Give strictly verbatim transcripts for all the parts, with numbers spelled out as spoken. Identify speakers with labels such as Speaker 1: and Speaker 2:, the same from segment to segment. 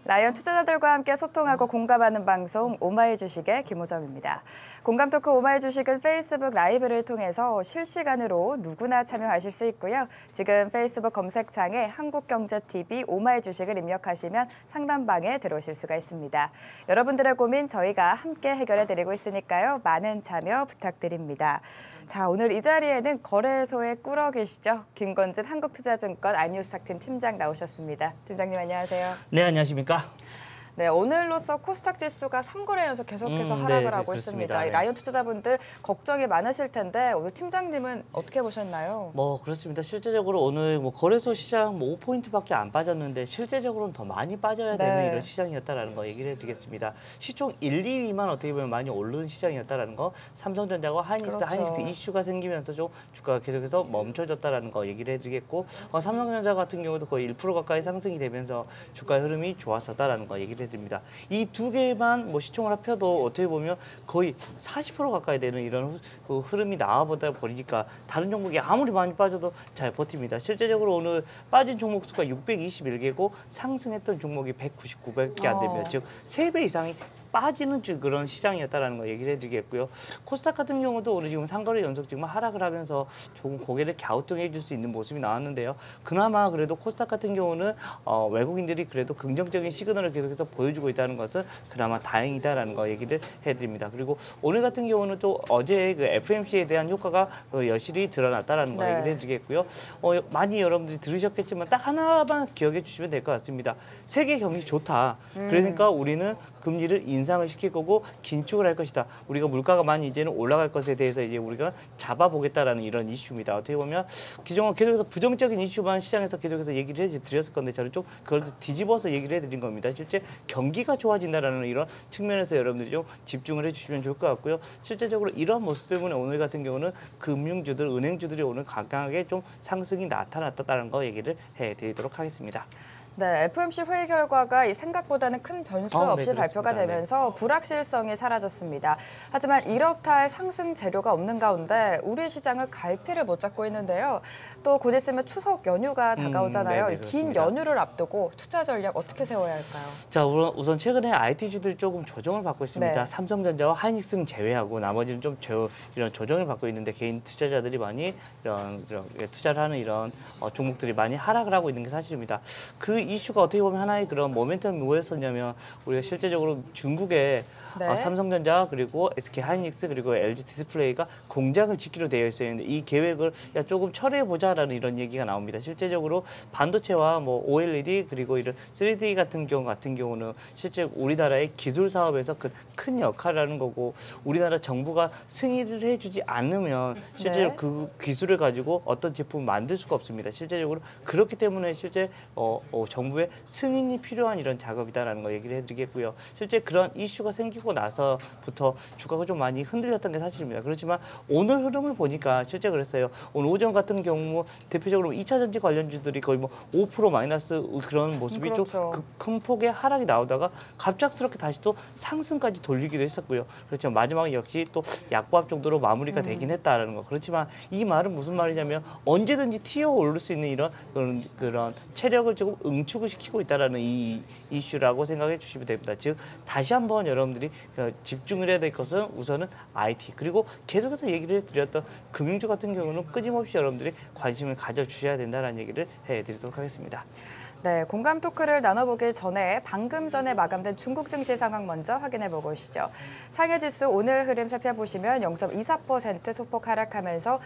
Speaker 1: 라이언 투자자들과 함께 소통하고 공감하는 방송 오마이 주식의 김호정입니다. 공감 토크 오마이 주식은 페이스북 라이브를 통해서 실시간으로 누구나 참여하실 수 있고요. 지금 페이스북 검색창에 한국경제티비 오마이 주식을 입력하시면 상담방에 들어오실 수가 있습니다. 여러분들의 고민 저희가 함께 해결해드리고 있으니까요. 많은 참여 부탁드립니다. 자, 오늘 이 자리에는 거래소에 꿇어 계시죠. 김건진 한국투자증권 알뉴스탁팀 팀장 나오셨습니다. 팀장님 안녕하세요.
Speaker 2: 네, 안녕하십니까?
Speaker 1: 네, 오늘로써 코스닥 지수가 삼 거래 연속 계속해서
Speaker 2: 음,
Speaker 1: 하락을
Speaker 2: 네,
Speaker 1: 하고
Speaker 2: 네,
Speaker 1: 있습니다.
Speaker 2: 네.
Speaker 1: 라이언 투자자분들 걱정이 많으실 텐데 오늘 팀장님은 어떻게 보셨나요?
Speaker 2: 뭐 그렇습니다. 실제적으로 오늘 뭐 거래소 시장 뭐 오 포인트밖에 안 빠졌는데 실제적으로는 더 많이 빠져야 되는
Speaker 1: 네.
Speaker 2: 이런 시장이었다라는 거 얘기를 해드리겠습니다. 시총 일, 이 위만 어떻게 보면 많이 오르는 시장이었다라는 거, 삼성전자와 하이닉스,
Speaker 1: 그렇죠.
Speaker 2: 하이닉스 이슈가 생기면서 좀 주가가 계속해서 멈춰졌다라는 거 얘기를 해드리겠고, 어, 삼성전자 같은 경우도 거의 일 퍼센트 가까이 상승이 되면서 주가 흐름이 좋았었다라는 거 얘기를 해드립니다. 이 두 개만 뭐 시총을 합쳐도 어떻게 보면 거의 사십 퍼센트 가까이 되는 이런 그 흐름이 나와보다 보니까 다른 종목이 아무리 많이 빠져도 잘 버팁니다. 실제적으로 오늘 빠진 종목 수가 육백이십일 개고 상승했던 종목이 백구십구 개밖에 안 됩니다.
Speaker 1: 어.
Speaker 2: 즉 세 배 이상이 빠지는 그런 시장이었다라는 거 얘기를 해드리겠고요. 코스닥 같은 경우도 오늘 지금 삼거래 연속 지금 하락을 하면서 조금 고개를 갸우뚱해 줄 수 있는 모습이 나왔는데요. 그나마 그래도 코스닥 같은 경우는 어, 외국인들이 그래도 긍정적인 시그널을 계속해서 보여주고 있다는 것은 그나마 다행이다라는 거 얘기를 해드립니다. 그리고 오늘 같은 경우는 또 어제 그 에프엠씨에 대한 효과가 그 여실히 드러났다라는 거
Speaker 1: 네.
Speaker 2: 얘기를 해드리겠고요. 어, 많이 여러분들이 들으셨겠지만 딱 하나만 기억해 주시면 될 것 같습니다. 세계 경기 좋다.
Speaker 1: 음.
Speaker 2: 그러니까 우리는 금리를 인상을 시킬 거고 긴축을 할 것이다. 우리가 물가가 많이 이제는 올라갈 것에 대해서 이제 우리가 잡아보겠다라는 이런 이슈입니다. 어떻게 보면 기존 계속해서 부정적인 이슈만 시장에서 계속해서 얘기를 해드렸을 건데 저는 좀 그걸 뒤집어서 얘기를 해드린 겁니다. 실제 경기가 좋아진다라는 이런 측면에서 여러분들이 좀 집중을 해주시면 좋을 것 같고요. 실제적으로 이런 모습 때문에 오늘 같은 경우는 금융주들, 은행주들이 오늘 강하게 좀 상승이 나타났다는 거 얘기를 해드리도록 하겠습니다.
Speaker 1: 네, 에프엠씨 회의 결과가 이 생각보다는 큰 변수
Speaker 2: 어, 네,
Speaker 1: 없이 발표가
Speaker 2: 그렇습니다.
Speaker 1: 되면서 불확실성이 사라졌습니다. 하지만 이렇다 할 상승 재료가 없는 가운데 우리 시장을 갈피를 못 잡고 있는데요. 또 곧 있으면 추석 연휴가 다가오잖아요.
Speaker 2: 음, 네, 네,
Speaker 1: 긴
Speaker 2: 그렇습니다.
Speaker 1: 연휴를 앞두고 투자 전략 어떻게 세워야 할까요?
Speaker 2: 자, 우선 최근에 아이티주들이 조금 조정을 받고 있습니다.
Speaker 1: 네.
Speaker 2: 삼성전자와 하이닉스는 제외하고 나머지는 좀 저, 이런 조정을 받고 있는데 개인 투자자들이 많이 이런, 이런 투자를 하는 이런 어, 종목들이 많이 하락을 하고 있는 게 사실입니다. 그 이슈가 어떻게 보면 하나의 그런 모멘텀이 뭐였었냐면 우리가 실제적으로 중국의
Speaker 1: 네.
Speaker 2: 어, 삼성전자 그리고 에스케이 하이닉스 그리고 엘지 디스플레이가 공장을 짓기로 되어 있었는데 이 계획을 야, 조금 철회해 보자라는 이런 얘기가 나옵니다. 실제적으로 반도체와 뭐 오엘이디 그리고 이런 쓰리디 같은 경우 같은 경우는 실제 우리나라의 기술 사업에서 그 큰 역할을 하는 거고 우리나라 정부가 승인을 해주지 않으면 실제로
Speaker 1: 네.
Speaker 2: 그 기술을 가지고 어떤 제품을 만들 수가 없습니다. 실제적으로 그렇기 때문에 실제 어, 어, 정부의 승인이 필요한 이런 작업이다라는 거 얘기를 해드리겠고요. 실제 그런 이슈가 생기고 나서부터 주가가 좀 많이 흔들렸던 게 사실입니다. 그렇지만 오늘 흐름을 보니까 실제 그랬어요. 오늘 오전 같은 경우 대표적으로 이 차 전지 관련주들이 거의 뭐 오 퍼센트 마이너스 그런 모습이
Speaker 1: 그렇죠.
Speaker 2: 좀 큰 폭의 하락이 나오다가 갑작스럽게 다시 또 상승까지 돌리기도 했었고요. 그렇지만 마지막에 역시 또 약보합 정도로 마무리가 되긴 했다라는 거. 그렇지만 이 말은 무슨 말이냐면 언제든지 튀어 오를 수 있는 이런 그런, 그런 체력을 조금 응축을 시키고 있다라는 이 이슈라고 생각해 주시면 됩니다. 즉 다시 한번 여러분들이 집중을 해야 될 것은 우선은 아이티 그리고 계속해서 얘기를 드렸던 금융주 같은 경우는 끊임없이 여러분들이 관심을 가져주셔야 된다는 얘기를 해드리도록 하겠습니다.
Speaker 1: 네, 공감 토크를 나눠보기 전에 방금 전에 마감된 중국 증시 상황 먼저 확인해 보고 오시죠. 상해지수 오늘 흐름 살펴보시면 영 점 이사 퍼센트 소폭 하락하면서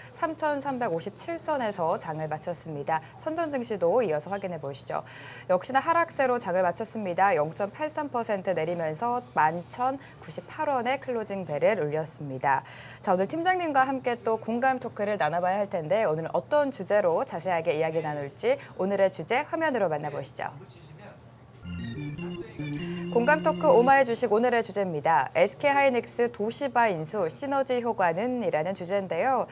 Speaker 1: 삼천삼백오십칠 선에서 장을 마쳤습니다. 선전 증시도 이어서 확인해 보시죠. 역시나 하락세로 장을 마쳤습니다. 영 점 팔삼 퍼센트 내리면서 만 천구십팔 원의 클로징 벨을 울렸습니다. 자, 오늘 팀장님과 함께 또 공감 토크를 나눠봐야 할 텐데 오늘은 어떤 주제로 자세하게 이야기 나눌지 오늘의 주제 화면으로 만나보시죠. 만나보시죠. 공감 토크 오마이 주식 오늘의 주제입니다. 에스케이 하이닉스 도시바 인수 시너지 효과는 이라는 주제인데요.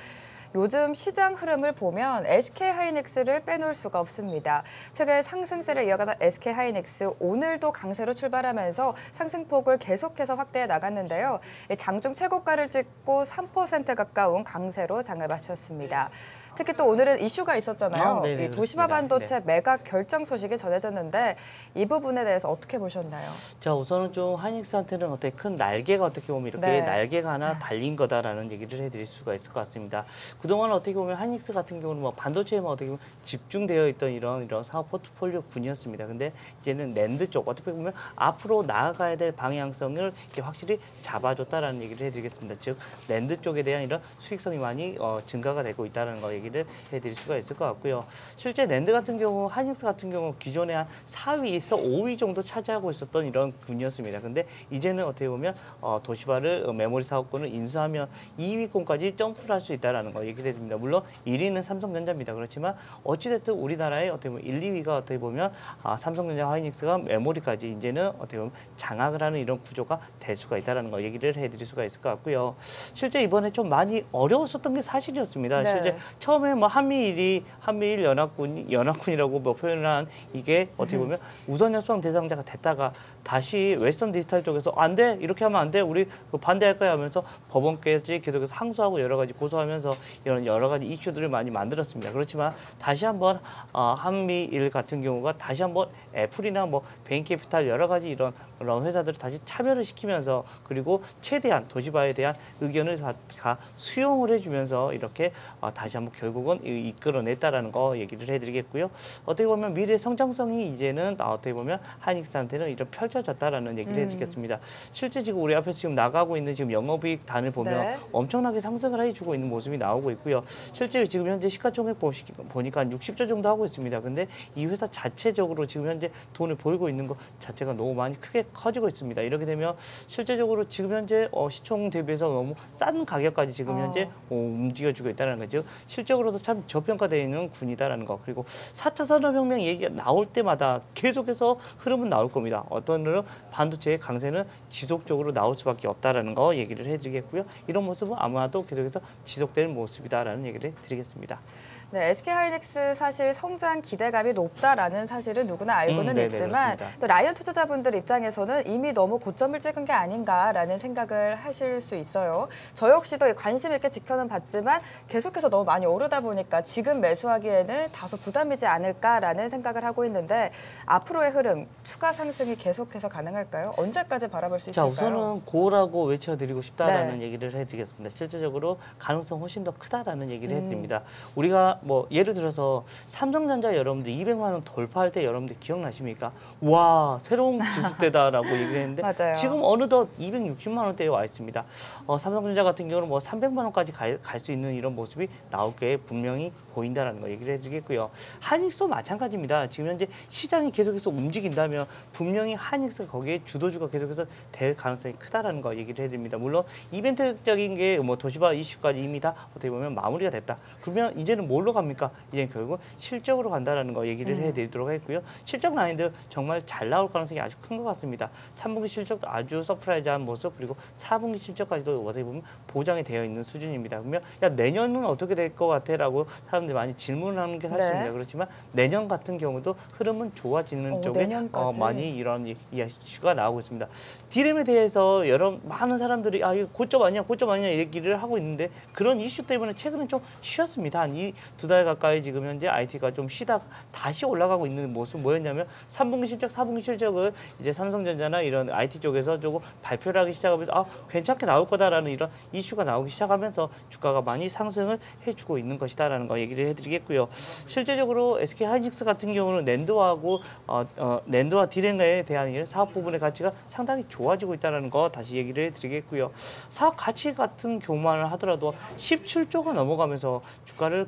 Speaker 1: 요즘 시장 흐름을 보면 에스케이하이닉스를 빼놓을 수가 없습니다. 최근 상승세를 이어가던 에스케이하이닉스 오늘도 강세로 출발하면서 상승폭을 계속해서 확대해 나갔는데요. 장중 최고가를 찍고 삼 퍼센트 가까운 강세로 장을 마쳤습니다. 특히 또 오늘은 이슈가 있었잖아요.
Speaker 2: 아, 네네,
Speaker 1: 이 도시바
Speaker 2: 그렇습니다.
Speaker 1: 반도체
Speaker 2: 네.
Speaker 1: 매각 결정 소식이 전해졌는데 이 부분에 대해서 어떻게 보셨나요?
Speaker 2: 자, 우선은 좀 하이닉스한테는 어떻게 큰 날개가 어떻게 보면 이렇게
Speaker 1: 네.
Speaker 2: 날개가 하나 달린 거다라는 얘기를 해드릴 수가 있을 것 같습니다. 그동안 어떻게 보면 하이닉스 같은 경우는 뭐 반도체에만 어떻게 보면 집중되어 있던 이런 이런 사업 포트폴리오 군이었습니다. 근데 이제는 랜드 쪽 어떻게 보면 앞으로 나아가야 될 방향성을 이렇게 확실히 잡아줬다라는 얘기를 해드리겠습니다. 즉 랜드 쪽에 대한 이런 수익성이 많이 어, 증가가 되고 있다는 거 얘기를 해드릴 수가 있을 것 같고요. 실제 랜드 같은 경우, 하이닉스 같은 경우 기존에 한 사 위에서 오 위 정도 차지하고 있었던 이런 군이었습니다. 근데 이제는 어떻게 보면 어, 도시바를 어, 메모리 사업권을 인수하면 이 위권까지 점프를 할 수 있다는 거 얘기를 해드립니다. 물론 일 위는 삼성전자입니다. 그렇지만 어찌됐든 우리나라의 어떻게 보면 일, 이 위가 어떻게 보면 아, 삼성전자, 하이닉스가 메모리까지 이제는 어떻게 보면 장악을 하는 이런 구조가 될 수가 있다는 거 얘기를 해드릴 수가 있을 것 같고요. 실제 이번에 좀 많이 어려웠었던 게 사실이었습니다.
Speaker 1: 네.
Speaker 2: 실제 처음에 뭐 한미일이 한미일 연합군 연합군이라고 뭐 표현을 한 이게 어떻게 보면 우선 협상 대상자가 됐다가 다시 웨스턴 디지털 쪽에서 안 돼, 이렇게 하면 안 돼, 우리 반대할 거야 하면서 법원까지 계속해서 항소하고 여러 가지 고소하면서 이런 여러 가지 이슈들을 많이 만들었습니다. 그렇지만 다시 한번 어, 한미일 같은 경우가 다시 한번 애플이나 뭐 베인캐피탈 여러 가지 이런 그런 회사들을 다시 차별을 시키면서 그리고 최대한 도시바에 대한 의견을 다, 다 수용을 해주면서 이렇게 어, 다시 한번 결국은 이- 이끌어냈다라는 거 얘기를 해드리겠고요. 어떻게 보면 미래 성장성이 이제는 어, 어떻게 보면 하이닉스한테는 이런 펼쳐졌다라는 얘기를
Speaker 1: 음.
Speaker 2: 해드리겠습니다. 실제 지금 우리 앞에서 지금 나가고 있는 지금 영업이익 단을 보면
Speaker 1: 네.
Speaker 2: 엄청나게 상승을 해주고 있는 모습이 나오고 있고요. 실제 지금 현재 시가총액 보시- 보니까 한 육십 조 정도 하고 있습니다. 근데 이 회사 자체적으로 지금 현재 돈을 벌고 있는 것 자체가 너무 많이 크게 커지고 있습니다. 이렇게 되면 실제적으로 지금 현재 어, 시총 대비해서 너무 싼 가격까지 지금
Speaker 1: 어.
Speaker 2: 현재 어, 움직여주고 있다는 거죠. 실적으로도 참 저평가되어 있는 군이다라는 거. 그리고 사 차 산업혁명 얘기가 나올 때마다 계속해서 흐름은 나올 겁니다. 어떤 흐름 반도체의 강세는 지속적으로 나올 수밖에 없다라는 거 얘기를 해드리겠고요. 이런 모습은 아마도 계속해서 지속되는 모습이다라는 얘기를 드리겠습니다.
Speaker 1: 네, 에스케이하이닉스 사실 성장 기대감이 높다라는 사실은 누구나 알고는
Speaker 2: 음, 네네,
Speaker 1: 있지만
Speaker 2: 그렇습니다.
Speaker 1: 또 라이언 투자자분들 입장에서는 이미 너무 고점을 찍은 게 아닌가라는 생각을 하실 수 있어요. 저 역시도 관심 있게 지켜는 봤지만 계속해서 너무 많이 오르다 보니까 지금 매수하기에는 다소 부담이지 않을까라는 생각을 하고 있는데 앞으로의 흐름, 추가 상승이 계속해서 가능할까요? 언제까지 바라볼 수
Speaker 2: 자,
Speaker 1: 있을까요?
Speaker 2: 우선은 고라고 외쳐드리고 싶다라는
Speaker 1: 네.
Speaker 2: 얘기를 해드리겠습니다. 실제적으로 가능성 훨씬 더 크다라는 얘기를
Speaker 1: 음.
Speaker 2: 해드립니다. 우리가 뭐 예를 들어서 삼성전자 여러분들 이백만 원 돌파할 때 여러분들 기억나십니까? 와, 새로운 지수대다라고 얘기를 했는데
Speaker 1: 맞아요.
Speaker 2: 지금 어느덧 이백육십만 원대에 와 있습니다. 어, 삼성전자 같은 경우는 뭐 삼백만 원까지 갈 수 있는 이런 모습이 나올 게 분명히 보인다라는 거 얘기를 해드리겠고요. 하이닉스도 마찬가지입니다. 지금 현재 시장이 계속해서 움직인다면 분명히 하이닉스가 거기에 주도주가 계속해서 될 가능성이 크다라는 거 얘기를 해드립니다. 물론 이벤트적인 게 뭐 도시바 이슈까지 이미 다 어떻게 보면 마무리가 됐다. 그러면 이제는 뭘로 갑니까? 이제 결국 실적으로 간다라는 거 얘기를
Speaker 1: 음.
Speaker 2: 해드리도록 하겠고요. 실적 라인들 정말 잘 나올 가능성이 아주 큰 것 같습니다. 삼 분기 실적도 아주 서프라이즈한 모습 그리고 사 분기 실적까지도 어떻게 보면 보장이 되어 있는 수준입니다. 그러면 야 내년은 어떻게 될 것 같아?라고 사람들이 많이 질문을 하는 게 사실입니다.
Speaker 1: 네.
Speaker 2: 그렇지만 내년 같은 경우도 흐름은 좋아지는
Speaker 1: 어,
Speaker 2: 쪽에
Speaker 1: 내년까지.
Speaker 2: 어, 많이 이런 이- 이슈가 나오고 있습니다. 디램에 대해서 여러 많은 사람들이 아 이거 고점 아니야, 고점 아니야 얘기를 하고 있는데 그런 이슈 때문에 최근에 좀 쉬었습니다. 한 이 두 달 가까이 지금 현재 아이티가 좀 쉬다 다시 올라가고 있는 모습 뭐였냐면 삼 분기 실적, 사 분기 실적을 이제 삼성전자나 이런 아이티 쪽에서 조금 발표를 하기 시작하면서 아 괜찮게 나올 거다라는 이런 이슈가 나오기 시작하면서 주가가 많이 상승을 해주고 있는 것이다라는 거 얘기를 해드리겠고요. 실제적으로 에스케이하이닉스 같은 경우는 낸드하고 어, 어, 낸드와 디램에 대한 이 사업 부분의 가치가 상당히 좋아지고 있다는 거 다시 얘기를 해드리겠고요. 사업 가치 같은 경우만 하더라도 십칠 조가 넘어가면서 주가를 계속해서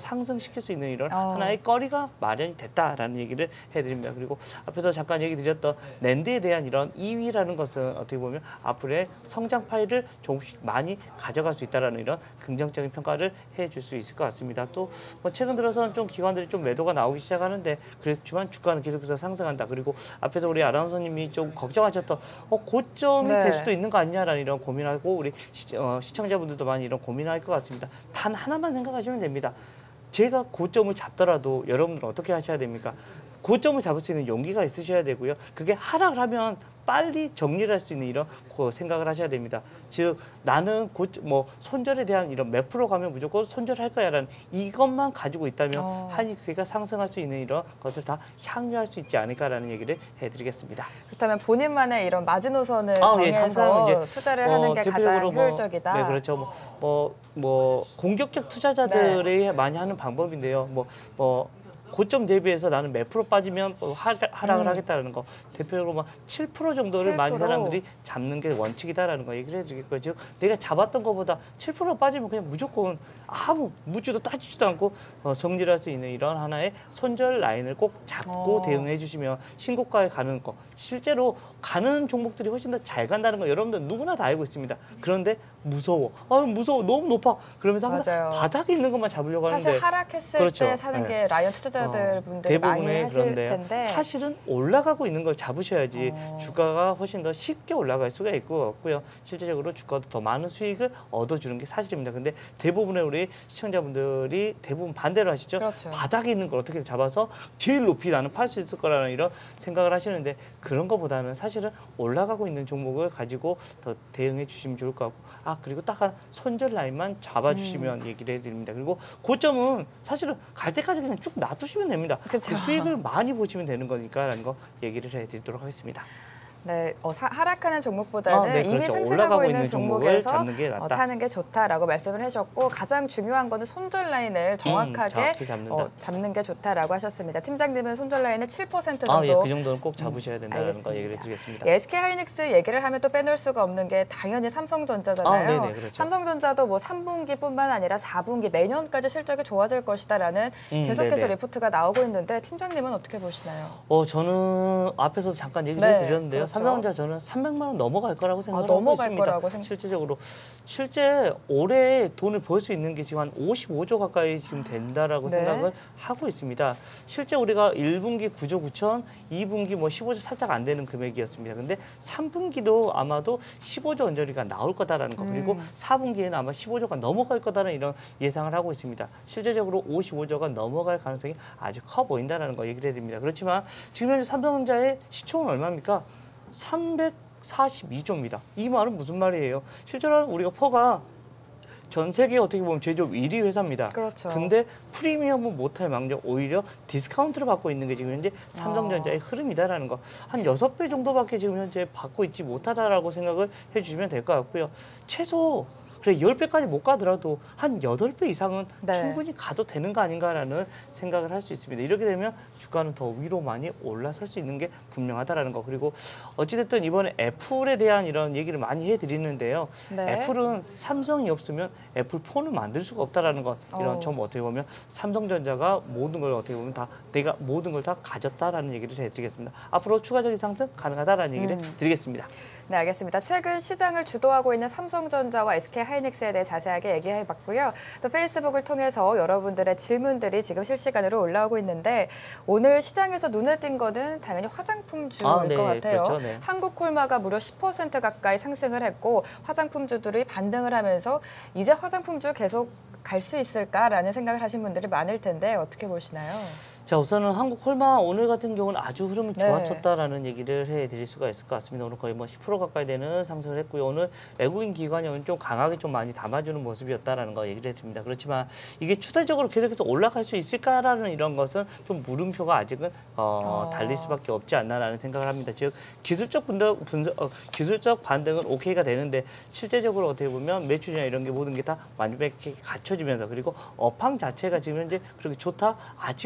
Speaker 2: 상승시킬 수 있는 이런
Speaker 1: 어.
Speaker 2: 하나의 거리가 마련이 됐다라는 얘기를 해드립니다. 그리고 앞에서 잠깐 얘기 드렸던 낸드에 대한 이런 이 위라는 것은 어떻게 보면 앞으로의 성장 파일을 조금씩 많이 가져갈 수 있다라는 이런 긍정적인 평가를 해줄 수 있을 것 같습니다. 또 뭐 최근 들어서는 좀 기관들이 좀 매도가 나오기 시작하는데 그렇지만 주가는 계속해서 상승한다. 그리고 앞에서 우리 아나운서님이 좀 걱정하셨던 어, 고점이
Speaker 1: 네.
Speaker 2: 될 수도 있는 거 아니냐라는 이런 고민하고 우리 시, 어, 시청자분들도 많이 이런 고민할 것 같습니다. 단 하나만 생각하시면 됩니다. 제가 고점을 잡더라도 여러분들은 어떻게 하셔야 됩니까? 고점을 잡을 수 있는 용기가 있으셔야 되고요. 그게 하락을 하면 빨리 정리를 할 수 있는 이런 그 생각을 하셔야 됩니다. 즉 나는 고, 뭐 손절에 대한 이런 몇 프로 가면 무조건 손절할 거야라는 이것만 가지고 있다면
Speaker 1: 어.
Speaker 2: 한익세가 상승할 수 있는 이런 것을 다 향유할 수 있지 않을까라는 얘기를 해드리겠습니다.
Speaker 1: 그렇다면 본인만의 이런 마지노선을
Speaker 2: 아, 예,
Speaker 1: 정해서
Speaker 2: 항상 이제
Speaker 1: 투자를
Speaker 2: 어,
Speaker 1: 하는 게 가장
Speaker 2: 대표적으로 뭐,
Speaker 1: 효율적이다.
Speaker 2: 네, 그렇죠. 뭐, 뭐, 뭐 공격적 투자자들이
Speaker 1: 네.
Speaker 2: 많이 하는 방법인데요. 뭐, 뭐 고점 대비해서 나는 몇 프로 빠지면 뭐 하, 하락을
Speaker 1: 음.
Speaker 2: 하겠다는 거. 대표적으로 뭐 칠 퍼센트 정도를
Speaker 1: 칠
Speaker 2: 많은
Speaker 1: 퍼센트.
Speaker 2: 사람들이 잡는 게 원칙이다라는 거 얘기를 해드리겠고요. 즉 내가 잡았던 것보다 칠 퍼센트 빠지면 그냥 무조건 아무 묻지도 따지지도 않고 어, 성질할 수 있는 이런 하나의 손절 라인을 꼭 잡고
Speaker 1: 어.
Speaker 2: 대응해 주시면 신고가에 가는 거. 실제로 가는 종목들이 훨씬 더 잘 간다는 거 여러분들 누구나 다 알고 있습니다. 그런데 무서워. 아 무서워. 너무 높아. 그러면서 항상
Speaker 1: 맞아요.
Speaker 2: 바닥에 있는 것만 잡으려고 하는데
Speaker 1: 사실 하락했을
Speaker 2: 그렇죠.
Speaker 1: 때 사는
Speaker 2: 네.
Speaker 1: 게 라이언 투자자들
Speaker 2: 어,
Speaker 1: 분들이 많이
Speaker 2: 대부분의
Speaker 1: 하실
Speaker 2: 그런데요.
Speaker 1: 텐데
Speaker 2: 사실은 올라가고 있는 걸 잡으셔야지
Speaker 1: 어.
Speaker 2: 주가가 훨씬 더 쉽게 올라갈 수가 있고 없고요. 실제적으로 주가도 더 많은 수익을 얻어주는 게 사실입니다. 근데 대부분의 우리 시청자분들이 대부분 반대로 하시죠.
Speaker 1: 그렇죠.
Speaker 2: 바닥에 있는 걸 어떻게 잡아서 제일 높이 나는 팔 수 있을 거라는 이런 생각을 하시는데 그런 것보다는 사실은 올라가고 있는 종목을 가지고 더 대응해 주시면 좋을 것 같고 아 그리고 딱 하나 손절 라인만 잡아주시면
Speaker 1: 음.
Speaker 2: 얘기를 해드립니다. 그리고 고점은 사실은 갈 때까지 그냥 쭉 놔두시면 됩니다.
Speaker 1: 그쵸.
Speaker 2: 그 수익을 많이 보시면 되는 거니까라는 거 얘기를 해드리도록 하겠습니다.
Speaker 1: 네, 어, 사, 하락하는 종목보다는
Speaker 2: 아, 네,
Speaker 1: 이미
Speaker 2: 그렇죠.
Speaker 1: 상승하고
Speaker 2: 올라가고
Speaker 1: 있는
Speaker 2: 있는 종목을
Speaker 1: 종목에서
Speaker 2: 잡는 게
Speaker 1: 어,
Speaker 2: 낫다.
Speaker 1: 타는 게 좋다라고 말씀을 하셨고 가장 중요한 거는 손절 라인을 정확하게
Speaker 2: 정확히 잡는다.
Speaker 1: 어, 잡는 게 좋다라고 하셨습니다. 팀장님은 손절 라인을 칠 퍼센트 정도
Speaker 2: 아, 예, 그 정도는 꼭 잡으셔야 된다는
Speaker 1: 알겠습니다.
Speaker 2: 거 얘기를 드리겠습니다.
Speaker 1: 예, 에스케이하이닉스 얘기를 하면 또 빼놓을 수가 없는 게 당연히 삼성전자잖아요.
Speaker 2: 아, 네네, 그렇죠.
Speaker 1: 삼성전자도 뭐 삼 분기뿐만 아니라 사 분기 내년까지 실적이 좋아질 것이다라는
Speaker 2: 음,
Speaker 1: 계속해서
Speaker 2: 네네.
Speaker 1: 리포트가 나오고 있는데 팀장님은 어떻게 보시나요?
Speaker 2: 어, 저는 앞에서 잠깐 얘기
Speaker 1: 네,
Speaker 2: 드렸는데요.
Speaker 1: 그렇죠.
Speaker 2: 삼성전자 저는 삼백만 원 넘어갈 거라고 생각하고
Speaker 1: 넘어갈
Speaker 2: 있습니다.
Speaker 1: 거라고 생각-
Speaker 2: 실제적으로 실제 올해 돈을 벌 수 있는 게 지금 한 오십오조 가까이 지금 된다라고
Speaker 1: 네.
Speaker 2: 생각을 하고 있습니다. 실제 우리가 일 분기 구조 구천, 이 분기 뭐 십오조 살짝 안 되는 금액이었습니다. 근데 삼 분기도 아마도 십오조 언저리가 나올 거다라는 거. 그리고
Speaker 1: 음.
Speaker 2: 사 분기에는 아마 십오조가 넘어갈 거다라는 이런 예상을 하고 있습니다. 실제적으로 오십오조가 넘어갈 가능성이 아주 커 보인다라는 거 얘기를 해드립니다. 그렇지만 지금 현재 삼성전자의 시총은 얼마입니까? 삼백사십이조입니다. 이 말은 무슨 말이에요? 실제로 우리가 퍼가 전 세계 어떻게 보면 제조업 일 위 회사입니다.
Speaker 1: 그렇죠.
Speaker 2: 근데 프리미엄은 못할 망정 오히려 디스카운트를 받고 있는 게 지금 현재 삼성전자의
Speaker 1: 아.
Speaker 2: 흐름이다라는 거. 한 여섯 배 정도밖에 지금 현재 받고 있지 못하다라고 생각을 해주시면 될 것 같고요. 최소 그래 십 배까지 못 가더라도 한 여덟 배 이상은
Speaker 1: 네.
Speaker 2: 충분히 가도 되는 거 아닌가라는 생각을 할 수 있습니다. 이렇게 되면 주가는 더 위로 많이 올라설 수 있는 게 분명하다라는 거. 그리고 어찌됐든 이번에 애플에 대한 이런 얘기를 많이 해드리는데요.
Speaker 1: 네.
Speaker 2: 애플은 삼성이 없으면 애플 폰을 만들 수가 없다라는 것. 이런
Speaker 1: 어.
Speaker 2: 점 어떻게 보면 삼성전자가 모든 걸 어떻게 보면 다 내가 모든 걸 다 가졌다라는 얘기를 해드리겠습니다. 앞으로 추가적인 상승 가능하다라는 얘기를
Speaker 1: 음.
Speaker 2: 드리겠습니다.
Speaker 1: 네, 알겠습니다. 최근 시장을 주도하고 있는 삼성전자와 에스케이하이닉스에 대해 자세하게 얘기해봤고요. 또 페이스북을 통해서 여러분들의 질문들이 지금 실시간으로 올라오고 있는데 오늘 시장에서 눈에 띈 거는 당연히 화장품주일
Speaker 2: 아, 네,
Speaker 1: 것 같아요.
Speaker 2: 그렇죠, 네.
Speaker 1: 한국콜마가 무려 십 퍼센트 가까이 상승을 했고 화장품주들이 반등을 하면서 이제 화장품주 계속 갈 수 있을까라는 생각을 하신 분들이 많을 텐데 어떻게 보시나요?
Speaker 2: 자 우선은 한국 콜마 오늘 같은 경우는 아주 흐름을
Speaker 1: 네.
Speaker 2: 좋아졌다라는 얘기를 해드릴 수가 있을 것 같습니다. 오늘 거의 뭐 십 퍼센트 가까이 되는 상승을 했고요. 오늘 외국인 기관이 오늘 좀 강하게 좀 많이 담아주는 모습이었다라는 거 얘기를 해드립니다. 그렇지만 이게 추세적으로 계속해서 올라갈 수 있을까라는 이런 것은 좀 물음표가 아직은 어,
Speaker 1: 어.
Speaker 2: 달릴 수밖에 없지 않나라는 생각을 합니다. 즉 기술적 분석, 분석 어, 기술적 반등은 오케이가 되는데 실제적으로 어떻게 보면 매출이나 이런 게 모든 게 다 완벽하게 갖춰지면서 그리고 업황 자체가 지금 현재 그렇게 좋다 아직은 아닌 것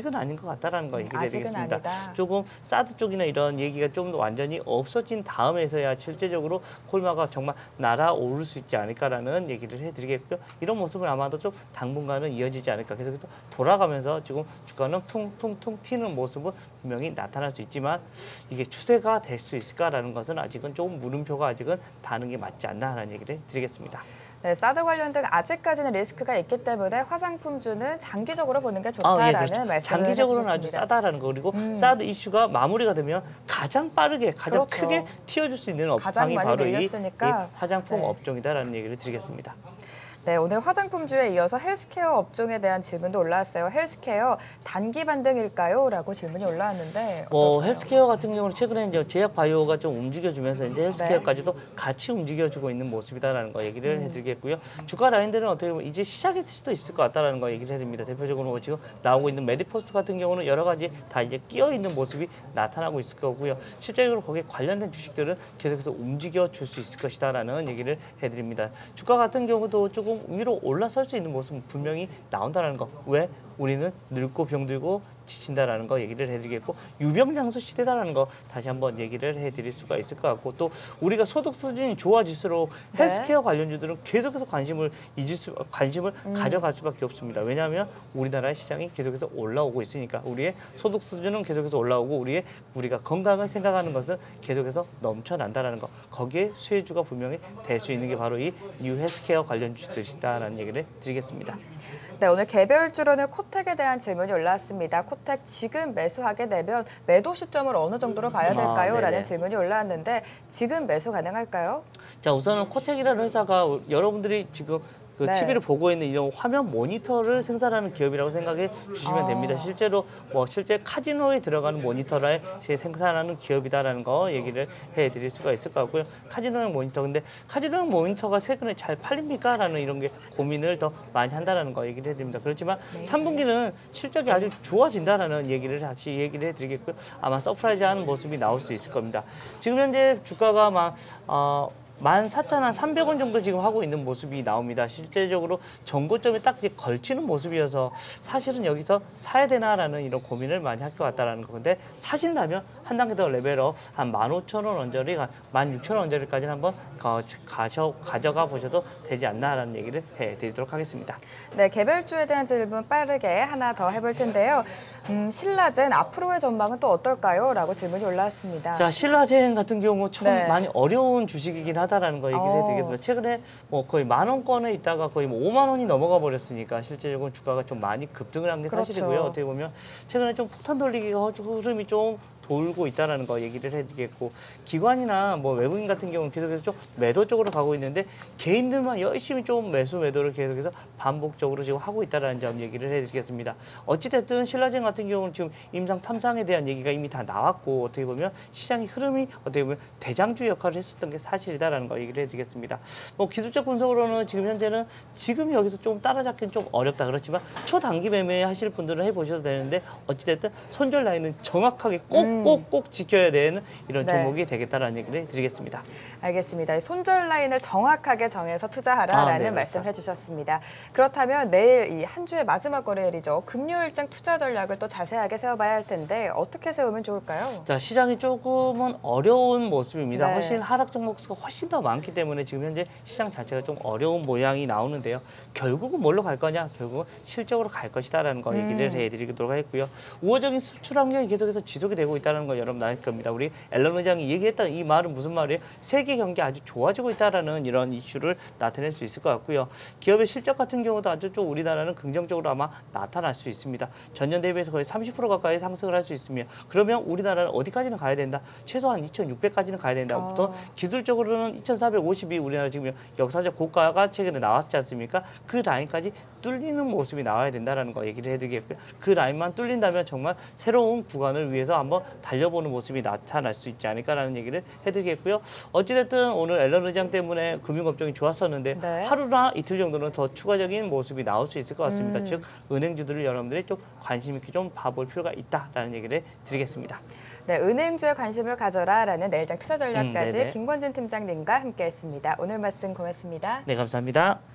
Speaker 2: 것 같다라는 거 얘기를
Speaker 1: 아직은
Speaker 2: 해드리겠습니다.
Speaker 1: 아니다.
Speaker 2: 조금 사드 쪽이나 이런 얘기가 좀 더 완전히 없어진 다음에서야 실제적으로 콜마가 정말 날아오를 수 있지 않을까라는 얘기를 해드리겠고요. 이런 모습은 아마도 좀 당분간은 이어지지 않을까. 계속해서 돌아가면서 지금 주가는 퉁퉁퉁 튀는 모습은 분명히 나타날 수 있지만 이게 추세가 될 수 있을까라는 것은 아직은 조금 물음표가 아직은 다는 게 맞지 않나라는 얘기를 드리겠습니다.
Speaker 1: 네, 사드 관련 등 아직까지는 리스크가 있기 때문에 화장품주는 장기적으로 보는 게
Speaker 2: 아, 예,
Speaker 1: 좋다라는
Speaker 2: 그렇죠.
Speaker 1: 말씀을
Speaker 2: 장기적으로는 아주
Speaker 1: 해주셨습니다.
Speaker 2: 싸다라는 거 그리고
Speaker 1: 음.
Speaker 2: 사드 이슈가 마무리가 되면 가장 빠르게 가장
Speaker 1: 그렇죠.
Speaker 2: 크게 튀어줄 수 있는
Speaker 1: 가장
Speaker 2: 업황이
Speaker 1: 많이
Speaker 2: 바로 이, 이
Speaker 1: 밀렸으니까.
Speaker 2: 화장품
Speaker 1: 네.
Speaker 2: 업종이다라는 얘기를 드리겠습니다.
Speaker 1: 네, 오늘 화장품주에 이어서 헬스케어 업종에 대한 질문도 올라왔어요. 헬스케어 단기 반등일까요? 라고 질문이 올라왔는데
Speaker 2: 뭐
Speaker 1: 어떨까요?
Speaker 2: 헬스케어 같은 경우는 최근에 이제 제약 바이오가 좀 움직여주면서 이제
Speaker 1: 네.
Speaker 2: 헬스케어까지도 같이 움직여주고 있는 모습이다라는 거 얘기를
Speaker 1: 음.
Speaker 2: 해드리겠고요. 주가 라인들은 어떻게 보면 이제 시작일 수도 있을 것 같다라는 거 얘기를 해드립니다. 대표적으로 뭐 지금 나오고 있는 메디포스트 같은 경우는 여러 가지 다 이제 끼어 있는 모습이 나타나고 있을 거고요. 실제적으로 거기에 관련된 주식들은 계속해서 움직여 줄 수 있을 것이다라는 얘기를 해드립니다. 주가 같은 경우도 조금 위로 올라설 수 있는 모습은 분명히 나온다는 거. 왜? 우리는 늙고 병들고 지친다라는 거 얘기를 해드리겠고 유병장수 시대다라는 거 다시 한번 얘기를 해드릴 수가 있을 것 같고 또 우리가 소득 수준이 좋아질수록
Speaker 1: 네.
Speaker 2: 헬스케어 관련주들은 계속해서 관심을 잊을 수 관심을
Speaker 1: 음.
Speaker 2: 가져갈 수밖에 없습니다. 왜냐하면 우리나라의 시장이 계속해서 올라오고 있으니까 우리의 소득 수준은 계속해서 올라오고 우리의 우리가 건강을 생각하는 것은 계속해서 넘쳐난다라는 거 거기에 수혜주가 분명히 될 수 있는 게 바로 이 뉴 헬스케어 관련주들이다라는 얘기를 드리겠습니다.
Speaker 1: 네, 오늘 개별주로는 코텍에 대한 질문이 올라왔습니다. 코텍 지금 매수하게 되면 매도 시점을 어느 정도로 봐야 될까요?
Speaker 2: 아,
Speaker 1: 라는
Speaker 2: 네네.
Speaker 1: 질문이 올라왔는데 지금 매수 가능할까요?
Speaker 2: 자 우선은 코텍이라는 회사가 여러분들이 지금 그
Speaker 1: 네.
Speaker 2: 티비를 보고 있는 이런 화면 모니터를 생산하는 기업이라고 생각해 주시면
Speaker 1: 아.
Speaker 2: 됩니다. 실제로 뭐 실제 카지노에 들어가는 모니터를 생산하는 기업이다라는 거 얘기를 해드릴 수가 있을 것 같고요. 카지노용 모니터 근데 카지노용 모니터가 최근에 잘 팔립니까?라는 이런 게 고민을 더 많이 한다라는 거 얘기를 해드립니다. 그렇지만
Speaker 1: 네.
Speaker 2: 삼 분기는 실적이 아주 좋아진다라는 얘기를 다시 얘기를 해드리겠고요. 아마 서프라이즈한 모습이 나올 수 있을 겁니다. 지금 현재 주가가 막 어. 만 사천 삼백 원 정도 지금 하고 있는 모습이 나옵니다. 실제적으로 전고점에 딱 이제 걸치는 모습이어서 사실은 여기서 사야 되나라는 이런 고민을 많이 할 것 같다라는 건데 사신다면 한 단계 더 레벨업 한 만 오천 원 언저리, 만 육천 원 언저리까지는 한번 가, 가셔, 가져가 보셔도 되지 않나라는 얘기를 해드리도록 하겠습니다.
Speaker 1: 네, 개별주에 대한 질문 빠르게 하나 더 해볼 텐데요. 음, 신라젠 앞으로의 전망은 또 어떨까요? 라고 질문이 올라왔습니다.
Speaker 2: 자, 신라젠 같은 경우 좀
Speaker 1: 네.
Speaker 2: 많이 어려운 주식이긴 하다라는 거 얘기를
Speaker 1: 어.
Speaker 2: 해드리겠습니다. 최근에 뭐 거의 만 원권에 있다가 거의 뭐 오만 원이 넘어가 버렸으니까 실제적으로 주가가 좀 많이 급등을 한 게
Speaker 1: 그렇죠.
Speaker 2: 사실이고요. 어떻게 보면 최근에 좀 폭탄 돌리기가 흐름이 좀 돌고 있다는 거 얘기를 해드리겠고 기관이나 뭐 외국인 같은 경우는 계속해서 좀 매도 쪽으로 가고 있는데 개인들만 열심히 좀 매수 매도를 계속해서 반복적으로 지금 하고 있다는 점 얘기를 해드리겠습니다. 어찌됐든 신라젠 같은 경우는 지금 임상 삼 상에 대한 얘기가 이미 다 나왔고 어떻게 보면 시장의 흐름이 어떻게 보면 대장주 역할을 했었던 게 사실이다라는 거 얘기를 해드리겠습니다. 뭐 기술적 분석으로는 지금 현재는 지금 여기서 좀 따라잡기는 좀 어렵다 그렇지만 초단기 매매 하실 분들은 해보셔도 되는데 어찌됐든 손절 라인은 정확하게 꼭
Speaker 1: 음.
Speaker 2: 꼭꼭 지켜야 되는 이런
Speaker 1: 네.
Speaker 2: 종목이 되겠다라는 얘기를 드리겠습니다.
Speaker 1: 알겠습니다. 이 손절 라인을 정확하게 정해서 투자하라라는
Speaker 2: 아, 네,
Speaker 1: 말씀을 해주셨습니다. 그렇다면 내일 이 한 주의 마지막 거래일이죠. 금요일장 투자 전략을 또 자세하게 세워봐야 할 텐데 어떻게 세우면 좋을까요?
Speaker 2: 자 시장이 조금은 어려운 모습입니다.
Speaker 1: 네.
Speaker 2: 훨씬 하락 종목 수가 훨씬 더 많기 때문에 지금 현재 시장 자체가 좀 어려운 모양이 나오는데요. 결국은 뭘로 갈 거냐? 결국은 실적으로 갈 것이다라는 거 얘기를
Speaker 1: 음.
Speaker 2: 해드리도록 하겠고요. 우호적인 수출 환경이 계속해서 지속이 되고 있다는 거 여러분 알 겁니다. 우리 앨런 의장이 얘기했던 이 말은 무슨 말이에요? 세계 경기 아주 좋아지고 있다라는 이런 이슈를 나타낼 수 있을 것 같고요. 기업의 실적 같은 경우도 아주 좀 우리나라는 긍정적으로 아마 나타날 수 있습니다. 전년 대비해서 거의 삼십 퍼센트 가까이 상승을 할 수 있으며 그러면 우리나라는 어디까지는 가야 된다? 최소한 이천육백까지는 가야 된다.
Speaker 1: 어.
Speaker 2: 또 기술적으로는 이천사백오십이 우리나라 지금 역사적 고가가 최근에 나왔지 않습니까? 그 라인까지 뚫리는 모습이 나와야 된다는 거 얘기를 해드리겠고요. 그 라인만 뚫린다면 정말 새로운 구간을 위해서 한번 달려보는 모습이 나타날 수 있지 않을까라는 얘기를 해드리겠고요. 어찌됐든 오늘 앨런 의장 때문에 금융업종이 좋았었는데
Speaker 1: 네.
Speaker 2: 하루나 이틀 정도는 더 추가적인 모습이 나올 수 있을 것 같습니다.
Speaker 1: 음.
Speaker 2: 즉 은행주들을 여러분들이 좀 관심 있게 좀 봐볼 필요가 있다라는 얘기를 드리겠습니다.
Speaker 1: 네, 은행주에 관심을 가져라라는 내일장 투자 전략까지
Speaker 2: 음, 네네.
Speaker 1: 김권진 팀장님과 함께했습니다. 오늘 말씀 고맙습니다.
Speaker 2: 네, 감사합니다.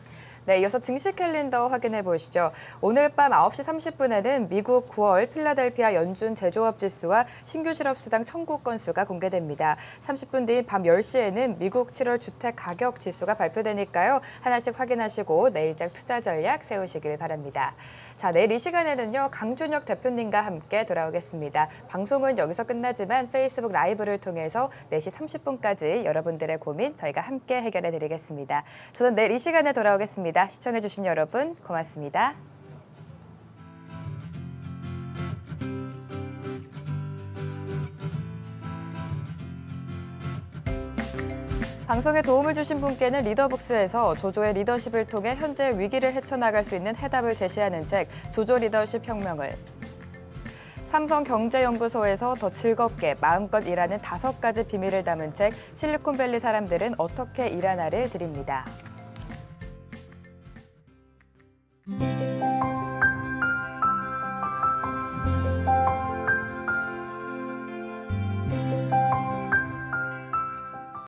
Speaker 1: 네, 이어서 증시 캘린더 확인해 보시죠. 오늘 밤 아홉 시 삼십 분에는 미국 구월 필라델피아 연준 제조업 지수와 신규 실업 수당 청구 건수가 공개됩니다. 삼십 분 뒤인 밤 열 시에는 미국 칠월 주택 가격 지수가 발표되니까요. 하나씩 확인하시고 내일장 투자 전략 세우시길 바랍니다. 자, 내일 이 시간에는요. 강준혁 대표님과 함께 돌아오겠습니다. 방송은 여기서 끝나지만 페이스북 라이브를 통해서 네 시 삼십 분까지 여러분들의 고민 저희가 함께 해결해 드리겠습니다. 저는 내일 이 시간에 돌아오겠습니다. 시청해주신 여러분 고맙습니다. 방송에 도움을 주신 분께는 리더북스에서 조조의 리더십을 통해 현재 위기를 헤쳐나갈 수 있는 해답을 제시하는 책 조조 리더십 혁명을, 삼성경제연구소에서 더 즐겁게 마음껏 일하는 다섯 가지 비밀을 담은 책 실리콘밸리 사람들은 어떻게 일하나를 드립니다.